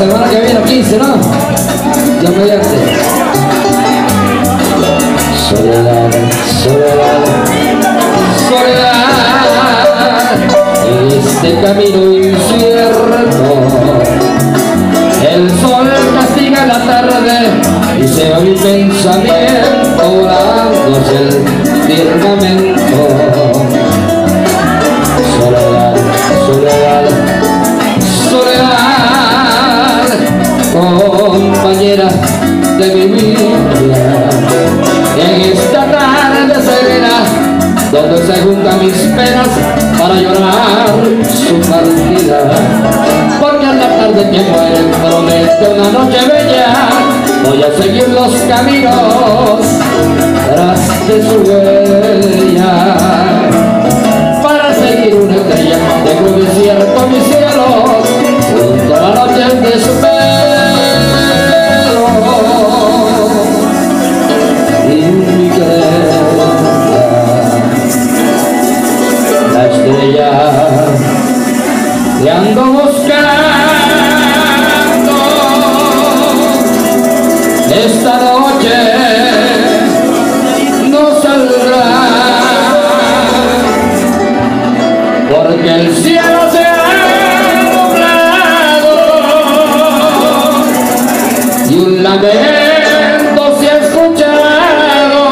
semana que viene, 15, ¿no? Ya mediante. Soledad, soledad, soledad, en este camino incierto. El sol castiga la tarde y se va mi pensamiento volando hacia el firmamento. Soledad, soledad, soledad, compañera de mi vida, en esta tarde serena donde se juntan mis penas para llorar su partida, porque a la tarde que muere promete una noche bella. Voy a seguir los caminos tras de su huella, para seguir una estrella de un desierto mi cielo, junto a la noche de su pelo y mi querer. La estrella que ando buscando esta noche no saldrá, porque el cielo se ha nublado y un lamento se ha escuchado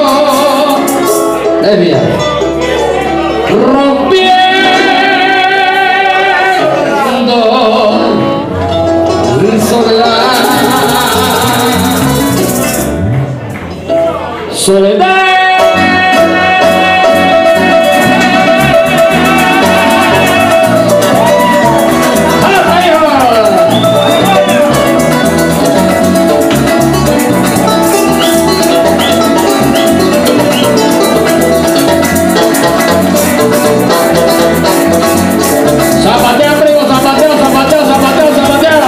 de mí, rompiendo soledad, soledad. Zapateo, primo, zapateo, zapateo, zapateo, zapateo.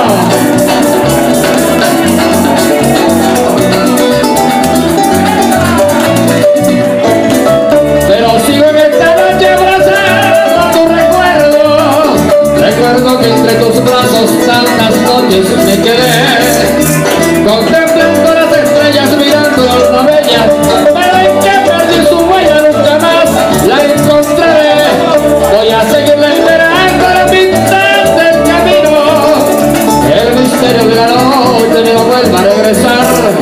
Pero sigo en esta noche abrazado a tu recuerdo. Recuerdo que entre tus brazos tantas noches me quedé, contemplando las estrellas, mirando la luna bella, pero en que perdí su huella nunca más la encontraré. Voy a seguirla esperando a la mitad del camino, el misterio de la noche no vuelva a regresar.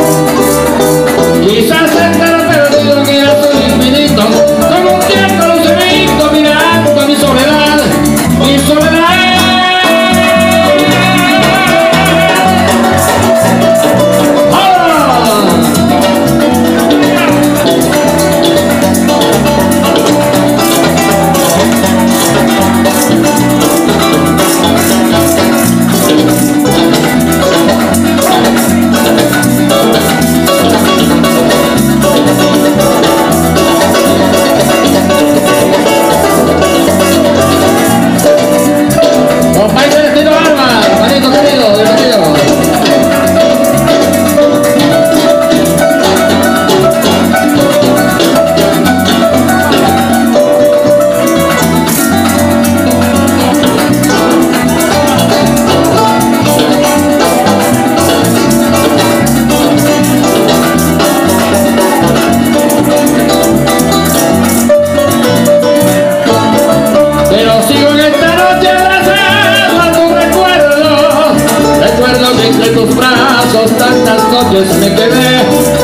Quizás estará perdido en el azul infinito, como un tiempo lucerito mirando mi soledad, mi soledad. Entre tus brazos tantas noches me quedé,